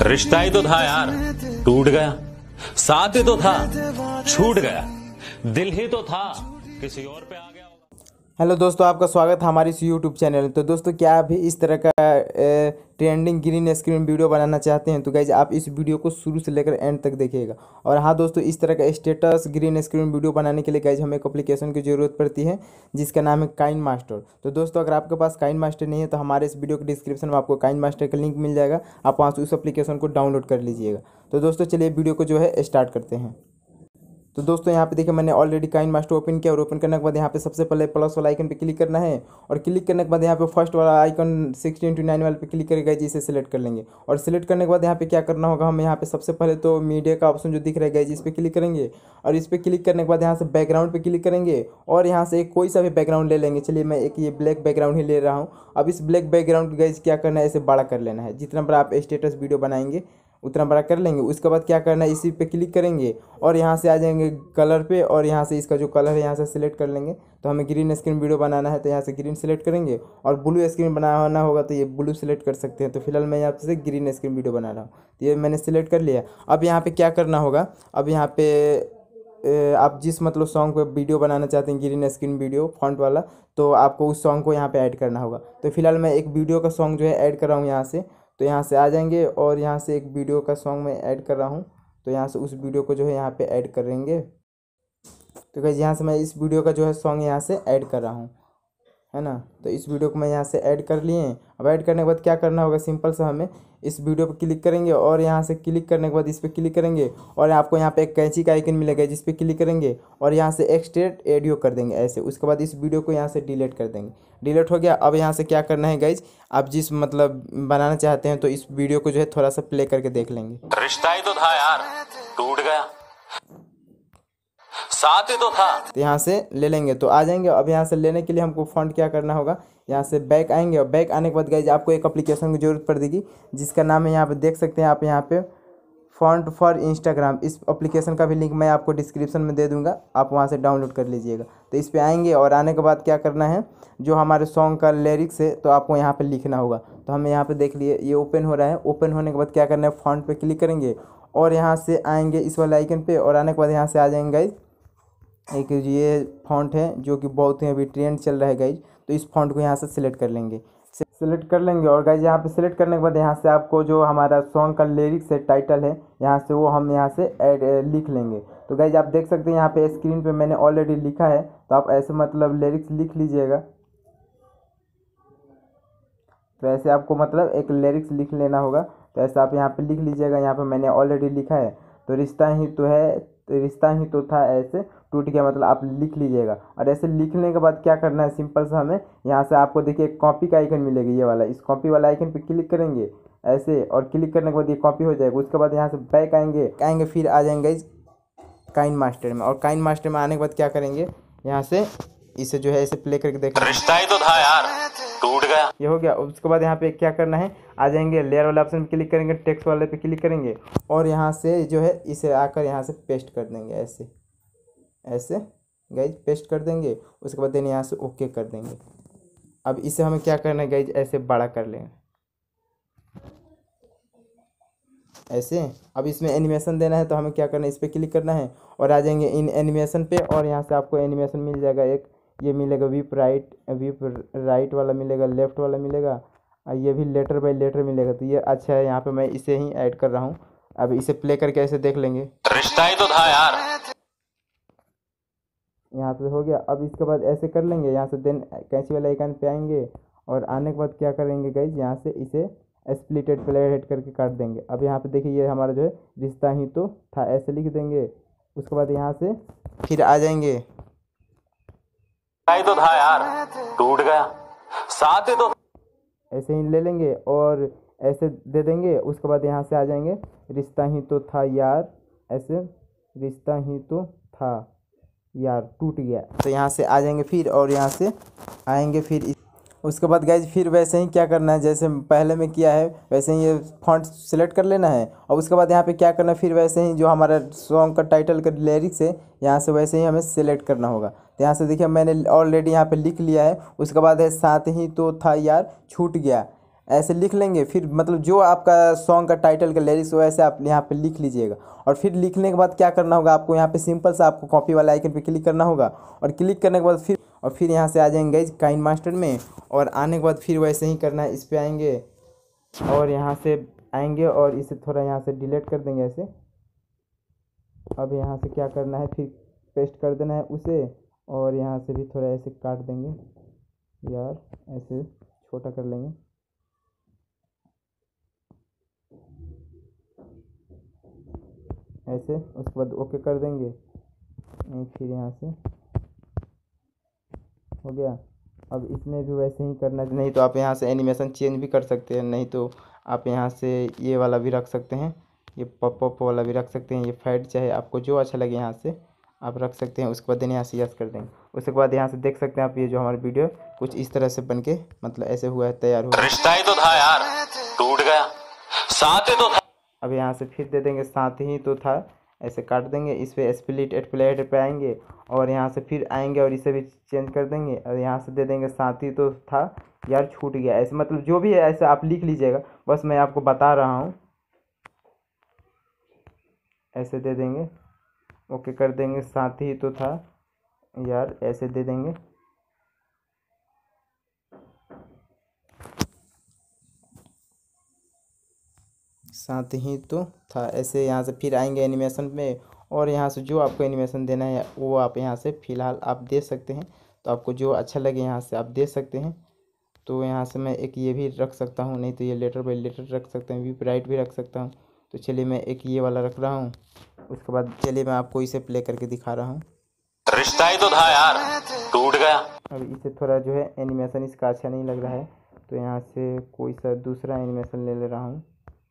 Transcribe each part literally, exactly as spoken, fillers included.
रिश्ता ही तो था यार, टूट गया। साथ ही तो था, छूट गया। दिल ही तो था, किसी और पे आ गया। हेलो दोस्तों, आपका स्वागत है हमारे इस यूट्यूब चैनल में। तो दोस्तों, क्या आप भी इस तरह का ट्रेंडिंग ग्रीन स्क्रीन वीडियो बनाना चाहते हैं तो गाइज आप इस वीडियो को शुरू से लेकर एंड तक देखिएगा। और हाँ दोस्तों, इस तरह का स्टेटस ग्रीन स्क्रीन वीडियो बनाने के लिए गाइज हमें एक एप्लीकेशन की ज़रूरत पड़ती है जिसका नाम है काइन मास्टर। तो दोस्तों, अगर आपके पास काइन मास्टर नहीं है तो हमारे इस वीडियो के डिस्क्रिप्शन में आपको काइन मास्टर का लिंक मिल जाएगा, आप वहाँ से उस एप्लीकेशन को डाउनलोड कर लीजिएगा। तो दोस्तों चलिए वीडियो को जो है स्टार्ट करते हैं। तो दोस्तों यहाँ पे देखिए, मैंने ऑलरेडी काइन मास्टर ओपन किया और ओपन करने के बाद यहाँ पे सबसे पहले प्लस वाला आइकन पे क्लिक करना है। और क्लिक करने के बाद यहाँ पे फर्स्ट वाला आइकन सिक्सटी इंटू नाइन वाले पे क्लिक करेगा, जिसे सिलेक्ट कर लेंगे। और सिलेक्ट करने के बाद यहाँ पे क्या करना होगा, हम यहाँ पे सबसे पहले तो मीडिया का ऑप्शन जो दिख रहा है इस पर क्लिक करेंगे। और इस पर क्लिक करने के बाद यहाँ से बैकग्राउंड पे क्लिक करेंगे और यहाँ से एक कोई सा भी बैकग्राउंड ले लेंगे। चलिए मैं एक ये ब्लैक बैकग्राउंड ही ले रहा हूँ। अब इस ब्लैक बैकग्राउंड गाइज क्या करना है, इसे बड़ा कर लेना है। जितना बड़ा आप स्टेटस वीडियो बनाएंगे उतना बड़ा कर लेंगे। उसके बाद क्या करना है, इसी पे क्लिक करेंगे और यहाँ से आ जाएंगे कलर पे और यहाँ से इसका जो कलर है यहाँ से सिलेक्ट कर लेंगे। तो हमें ग्रीन स्क्रीन वीडियो बनाना है तो यहाँ से ग्रीन सेलेक्ट करेंगे और ब्लू स्क्रीन बनाना होगा तो ये ब्लू सेलेक्ट कर सकते हैं। तो फिलहाल मैं यहाँ से ग्रीन स्क्रीन वीडियो बना रहा हूँ, तो ये मैंने सिलेक्ट कर लिया। अब यहाँ पर क्या करना होगा, अब यहाँ पे आप जिस मतलब सॉन्ग पे वीडियो बनाना चाहते हैं ग्रीन स्क्रीन वीडियो फॉन्ट वाला, तो आपको उस सॉन्ग को यहाँ पे ऐड करना होगा। तो फिलहाल मैं एक वीडियो का सॉन्ग जो है ऐड कर रहा हूँ यहाँ से। तो यहाँ से आ जाएंगे और यहाँ से एक वीडियो का सॉन्ग मैं ऐड कर रहा हूँ, तो यहाँ से उस वीडियो को जो है यहाँ पे ऐड करेंगे। तो गाइस यहाँ से मैं इस वीडियो का जो है सॉन्ग यहाँ से ऐड कर रहा हूँ, है ना। तो इस वीडियो को मैं यहाँ से ऐड कर लिए। अब ऐड करने के बाद क्या करना होगा, सिंपल सा हमें इस वीडियो पर क्लिक करेंगे और यहाँ से क्लिक करने के बाद इस पर क्लिक करेंगे और आपको यहाँ पे एक कैंची का आइकन मिलेगा जिस पे क्लिक करेंगे और यहाँ से एक्सट्रैक्ट ऑडियो कर देंगे ऐसे। उसके बाद इस वीडियो को यहाँ से डिलीट कर देंगे। डिलीट हो गया। अब यहाँ से क्या करना है गाइज, आप जिस मतलब बनाना चाहते हैं तो इस वीडियो को जो है थोड़ा सा प्ले करके देख लेंगे। रिश्ता ही तो था यार, टूट गया। साथ ही तो था। तो यहाँ से ले लेंगे तो आ जाएंगे। अब यहाँ से लेने के लिए हमको फॉन्ट क्या करना होगा, यहाँ से बैक आएंगे और बैक आने के बाद गाइज आपको एक एप्लीकेशन की जरूरत पड़ देगी जिसका नाम है, यहाँ पे देख सकते हैं आप यहाँ पे फॉन्ट फॉर इंस्टाग्राम। इस एप्लीकेशन का भी लिंक मैं आपको डिस्क्रिप्शन में दे दूंगा, आप वहाँ से डाउनलोड कर लीजिएगा। तो इस पे आएंगे और आने के बाद क्या करना है, जो हमारे सॉन्ग का लिरिक्स है तो आपको यहाँ पे लिखना होगा। तो हमें यहाँ पे देख लिए ये ओपन हो रहा है। ओपन होने के बाद क्या करना है, फॉन्ट पे क्लिक करेंगे और यहाँ से आएंगे इस वाले आइकन पे और आने के बाद यहाँ से आ जाएंगे गाइज एक ये फॉन्ट है जो कि बहुत ही अभी ट्रेंड चल रहा है गाइज। तो इस फॉन्ट को यहाँ से सिलेक्ट कर लेंगे सिलेक्ट कर लेंगे और गाइज यहाँ पे सिलेक्ट करने के बाद यहाँ से आपको जो हमारा सॉन्ग का लिरिक्स है, टाइटल है, यहाँ से वो हम यहाँ से ऐड लिख लेंगे। तो गाइज आप देख सकते हैं यहाँ पे स्क्रीन पे मैंने ऑलरेडी लिखा है, तो आप ऐसे मतलब लिरिक्स लिख लीजिएगा। तो ऐसे आपको मतलब एक लिरिक्स लिख लेना होगा, तो ऐसे आप यहाँ पे लिख लीजिएगा। यहाँ पे मैंने ऑलरेडी लिखा है, तो रिश्ता ही तो है, तो रिश्ता ही तो था ऐसे टूट गया, मतलब आप लिख लीजिएगा। और ऐसे लिखने के बाद क्या करना है, सिंपल सा हमें यहाँ से आपको देखिए कॉपी का आइकन मिलेगा, ये वाला। इस कॉपी वाला आइकन पे क्लिक करेंगे ऐसे और क्लिक करने के बाद ये कॉपी हो जाएगा। उसके बाद यहाँ से बैक आएंगे आएंगे फिर आ जाएंगे काइन मास्टर में। और काइन मास्टर में आने के बाद क्या करेंगे, यहाँ से इसे जो है ऐसे प्ले करके देखेंगे। रिश्ता ही तो था यार, टूट गया। ये हो गया। उसके बाद यहाँ पे क्या करना है, आ जाएंगे लेयर वाले ऑप्शन पे क्लिक करेंगे, टेक्स्ट वाले पे क्लिक करेंगे और यहाँ से जो है इसे आकर यहाँ से पेस्ट कर देंगे ऐसे ऐसे गाइज पेस्ट कर देंगे। उसके बाद देन यहाँ से ओके कर देंगे। अब इसे हमें क्या करना है गाइज, ऐसे बड़ा कर लेंगे ऐसे। अब इसमें एनिमेशन देना है तो हमें क्या करना है, इस पर क्लिक करना है और आ जाएंगे इन एनिमेशन पे और यहाँ से आपको एनिमेशन मिल जाएगा। एक ये मिलेगा विप राइट, विप राइट वाला मिलेगा, लेफ्ट वाला मिलेगा और ये भी लेटर बाय लेटर मिलेगा। तो ये अच्छा है, यहाँ पे मैं इसे ही ऐड कर रहा हूँ। अब इसे प्ले करके ऐसे देख लेंगे। रिश्ता ही तो था यार, यहाँ पे हो गया। अब इसके बाद ऐसे कर लेंगे, यहाँ से देन कैंची वाला आइकन पे आएंगे और आने के बाद क्या करेंगे गाइज, यहाँ से इसे स्प्लिटेड प्लेयर हेड करके काट देंगे। अब यहाँ पे देखिए ये हमारा जो है रिश्ता ही तो था ऐसे लिख देंगे। उसके बाद यहाँ से फिर आ जाएंगे, ही तो था यार, टूट गया। साथ ही तो ऐसे ही ले लेंगे और ऐसे दे देंगे। उसके बाद यहाँ से आ जाएंगे रिश्ता ही तो था यार, ऐसे रिश्ता ही तो था यार टूट गया। तो यहाँ से आ जाएंगे फिर और यहाँ से आएंगे फिर। उसके बाद गाइज फिर वैसे ही क्या करना है, जैसे पहले में किया है वैसे ही ये फॉन्ट सेलेक्ट कर लेना है। और उसके बाद यहाँ पे क्या करना है, फिर वैसे ही जो हमारा सॉन्ग का टाइटल का लिरिक्स है यहाँ से वैसे ही हमें सेलेक्ट करना होगा। तो यहाँ से देखिए मैंने ऑलरेडी यहाँ पे लिख लिया है। उसके बाद है साथ ही तो था यार छूट गया, ऐसे लिख लेंगे। फिर मतलब जो आपका सॉन्ग का टाइटल का लिरिक्स हो ऐसे आप यहाँ पे लिख लीजिएगा। और फिर लिखने के बाद क्या करना होगा आपको, यहाँ पे सिंपल सा आपको कॉपी वाला आइकन पे क्लिक करना होगा। और क्लिक करने के बाद फिर और फिर यहाँ से आ जाएंगे गाइज काइन मास्टर में। और आने के बाद फिर वैसे ही करना है, इस पर आएंगे और यहाँ से आएंगे और इसे थोड़ा यहाँ से डिलीट कर देंगे ऐसे। अब यहाँ से क्या करना है, फिर पेस्ट कर देना है उसे। और यहाँ से भी थोड़ा ऐसे काट देंगे यार, ऐसे छोटा कर लेंगे। ऐसे उसके बाद ओके कर देंगे। फिर यहाँ से हो गया। अब इसमें भी वैसे ही करना, नहीं तो आप यहाँ से एनिमेशन चेंज भी कर सकते हैं, नहीं तो आप यहाँ से ये वाला भी रख सकते हैं, ये पॉप पॉप वाला भी रख सकते हैं, ये फैड चाहे आपको जो अच्छा लगे यहाँ से आप रख सकते हैं। उसके बाद यहाँ से यस कर देंगे। उसके बाद यहाँ से देख सकते हैं आप, ये जो हमारा वीडियो कुछ इस तरह से बन के मतलब ऐसे हुआ है, तैयार हुआ। रिश्ता ही तो था यार, टूट गया, साथ ही तो था। अब यहाँ से फिर दे देंगे साथ ही तो था, ऐसे काट देंगे। इस पर स्प्लिट एट प्लेट पे आएंगे और यहाँ से फिर आएंगे और इसे भी चेंज कर देंगे। और यहाँ से दे देंगे साथ ही तो था यार छूट गया, ऐसे मतलब जो भी है ऐसे आप लिख लीजिएगा, बस मैं आपको बता रहा हूँ। ऐसे दे देंगे, ओके कर देंगे। साथ ही तो था यार, ऐसे दे देंगे। साथ ही तो था, ऐसे यहाँ से फिर आएंगे एनिमेशन में। और यहाँ से जो आपको एनिमेशन देना है वो आप यहाँ से फ़िलहाल आप दे सकते हैं। तो आपको जो अच्छा लगे यहाँ से आप दे सकते हैं। तो यहाँ से मैं एक ये भी रख सकता हूँ, नहीं तो ये लेटर बाई लेटर रख सकते हैं, वी राइट भी रख सकता हूँ। तो चलिए मैं एक ये वाला रख रहा हूँ। उसके बाद चलिए मैं आपको इसे प्ले करके दिखा रहा हूँ। रिश्ता ही तो था यार, टूट गया। अब इसे थोड़ा जो है एनिमेशन इसका अच्छा नहीं लग रहा है, तो यहाँ से कोई सा दूसरा एनिमेशन ले ले रहा हूँ।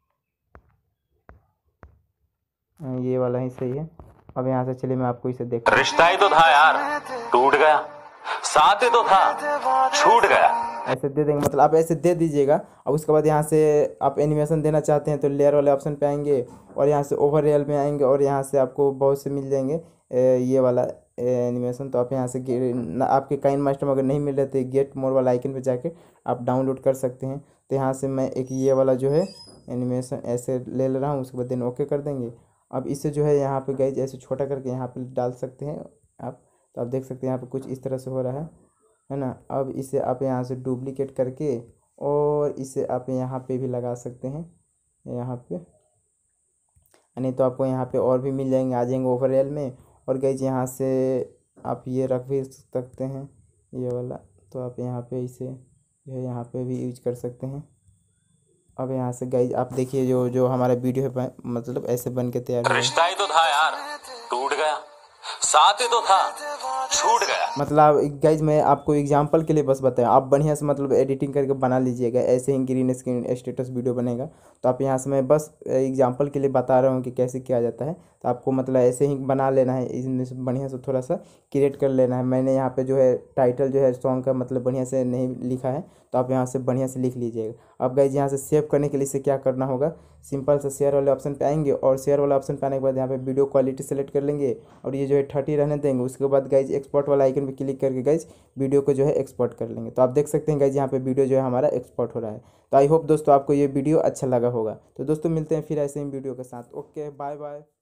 ये वाला ही सही है। अब यहाँ से चलिए मैं आपको इसे देख। रिश्ता ही तो था यार, टूट गया, साथ ही तो था, छूट गया। ऐसे दे देंगे, मतलब आप ऐसे दे दीजिएगा। अब उसके बाद यहाँ से आप एनिमेशन देना चाहते हैं तो लेयर वाले ऑप्शन पे आएंगे और यहाँ से ओवर रियल में आएंगे और यहाँ से आपको बहुत से मिल जाएंगे ये वाला एनिमेशन। तो आप यहाँ से आपके काइन मास्टर में अगर नहीं मिल रहे तो गेट मोर वाला आइकन पे जाके आप डाउनलोड कर सकते हैं। तो यहाँ से मैं एक ये वाला जो है एनिमेशन ऐसे ले ले रहा हूँ। उसके बाद देन ओके कर देंगे। अब इसे जो है यहाँ पे गाइज ऐसे छोटा करके यहाँ पे डाल सकते हैं आप। तो आप देख सकते हैं यहाँ पे कुछ इस तरह से हो रहा है है ना। अब इसे आप यहाँ से डुप्लीकेट करके और इसे आप यहाँ पे भी लगा सकते हैं, यहाँ पे। नहीं तो आपको यहाँ पे और भी मिल जाएंगे, आ जाएंगे ओवर रियल में। और गाइज यहाँ से आप ये रख भी सकते हैं ये वाला। तो आप यहाँ पे इसे जो है यहाँ पे भी यूज कर सकते हैं। अब यहाँ से गाइज आप देखिए जो जो हमारा वीडियो है मतलब ऐसे बन के तैयार हुआ। रिश्ता ही तो था यार, टूट गया, साथ ही तो था, छूट गया। मतलब गाइज मैं आपको एग्जांपल के लिए बस बताया, आप बढ़िया से मतलब एडिटिंग करके बना लीजिएगा। ऐसे ही ग्रीन स्क्रीन स्टेटस वीडियो बनेगा। तो आप यहाँ से मैं बस एग्जांपल के लिए बता रहा हूँ कि कैसे किया जाता है। तो आपको मतलब ऐसे ही बना लेना है, इसमें से बढ़िया से थोड़ा सा क्रिएट कर लेना है। मैंने यहाँ पे जो है टाइटल जो है सॉन्ग का मतलब बढ़िया से नहीं लिखा है, तो आप यहाँ से बढ़िया से लिख लीजिएगा। अब गाइज यहाँ से सेव करने के लिए इसे क्या करना होगा, सिंपल से शेयर वाले ऑप्शन पे आएंगे और शेयर वाला ऑप्शन पे आने के बाद यहाँ पे वीडियो क्वालिटी सेलेक्ट कर लेंगे और ये जो है थर्टी रहने देंगे। उसके बाद गाइज एक्सपोर्ट वाला आइकन पे क्लिक करके गाइज वीडियो को जो है एक्सपोर्ट कर लेंगे। तो आप देख सकते हैं गाइज यहाँ पे वीडियो जो है हमारा एक्सपोर्ट हो रहा है। तो आई होप दोस्तों आपको ये वीडियो अच्छा लगा होगा। तो दोस्तों मिलते हैं फिर ऐसे ही वीडियो के साथ। Okay bye bye.